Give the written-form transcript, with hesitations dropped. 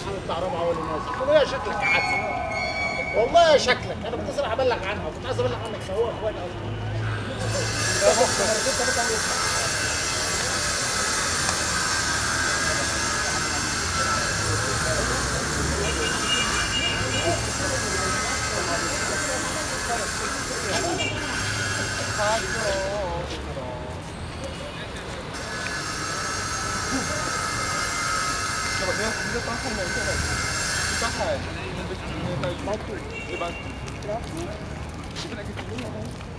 المحامي بتاع رابعه هو اللي نازل، قلت له يا شكلك يا حسن، والله يا شكلك انا كنت رايح ابلغ عنها وكنت عايز ابلغ عنك هو اخواني اصلا. 没有，你就当后面现在，刚才那个在老土对吧？对吧？你本来给几个人？